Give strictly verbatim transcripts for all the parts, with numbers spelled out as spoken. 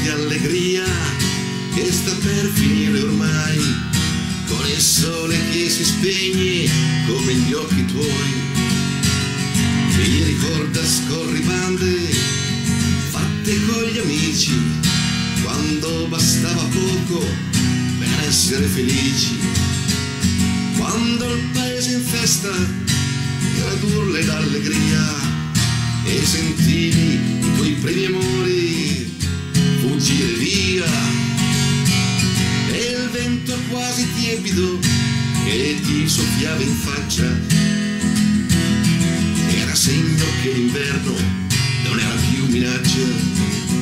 di allegria che sta per finire ormai, con il sole che si spegne come gli occhi tuoi. Mi ricorda scorribande fatte con gli amici, quando bastava poco per essere felici, quando il paese in festa era d'urla ed allegria e sentivi i tuoi primi amori fuggire via, e il vento quasi tiepido che ti soffiava in faccia era segno che l'inverno non era più minaccia.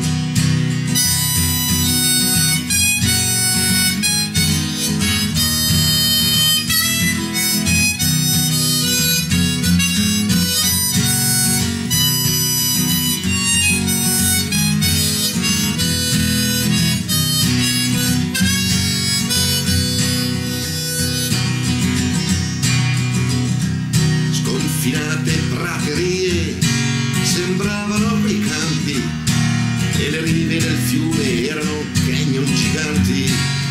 Sconfinate praterie sembravano quei campi e le rive del fiume erano canyon giganti.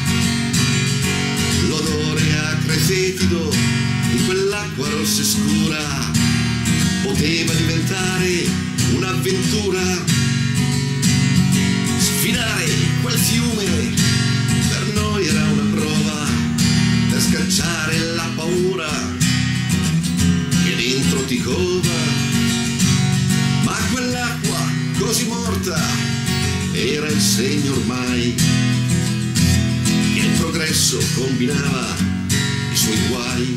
L'odore acre e fetido di quell'acqua rossa e scura poteva diventare un'avventura. Sfidare quel fiume per noi era una prova per scacciare la paura dentro ti cova, ma quell'acqua così morta era il segno ormai che il progresso combinava i suoi guai.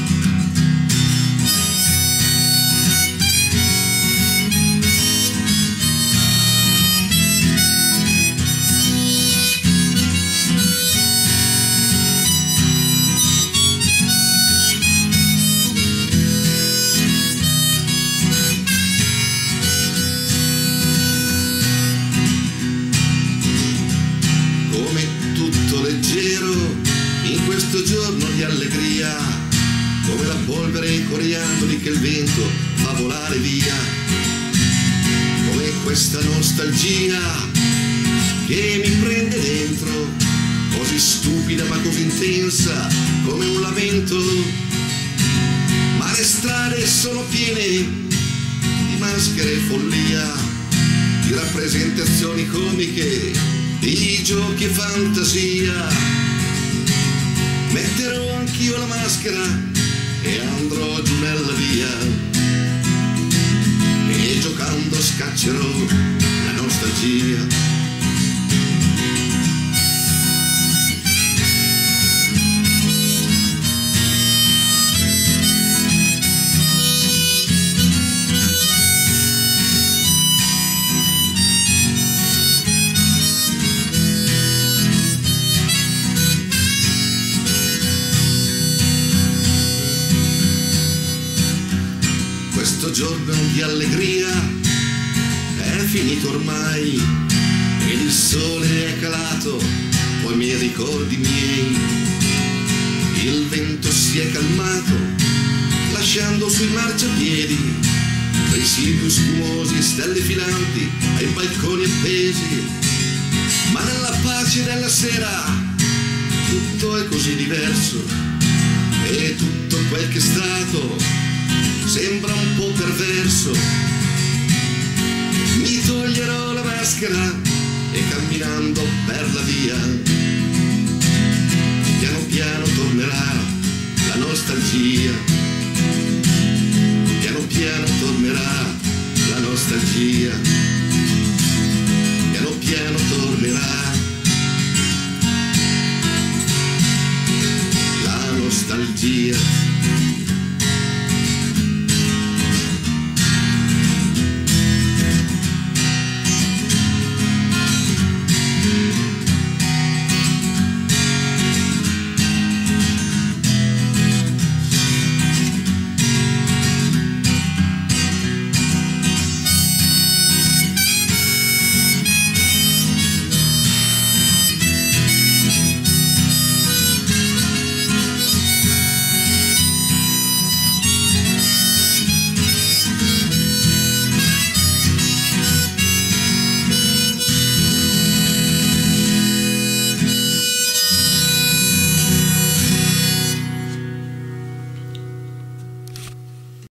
In questo giorno di allegria, come la polvere in coriandoli che il vento fa volare via, come questa nostalgia che mi prende dentro, così stupida ma così intensa come un lamento. Ma le strade sono piene di maschere e follia, di rappresentazioni comiche, di giochi e fantasia. Metterò anch'io la maschera e andrò giù nella via, e giocando scaccerò la nostalgia. Questo giorno di allegria è finito ormai ed il sole è calato coi miei ricordi miei. Il vento si è calmato lasciando sui marciapiedi residui schiumosi, stelle filanti ai balconi appesi. Ma nella pace della sera tutto è così diverso e tutto quel che è stato sembra un po' perverso. Mi toglierò la maschera e camminando per la via piano piano tornerà la nostalgia, piano piano tornerà la nostalgia, piano piano tornerà la nostalgia.